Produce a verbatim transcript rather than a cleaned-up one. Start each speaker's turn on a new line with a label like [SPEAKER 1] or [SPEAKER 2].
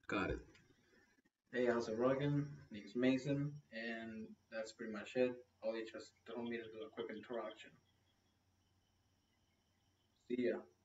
[SPEAKER 1] Got it.
[SPEAKER 2] Hey, how's it rocking? Name's Mason, and that's pretty much it. Ollie just told me to do a quick introduction. See ya.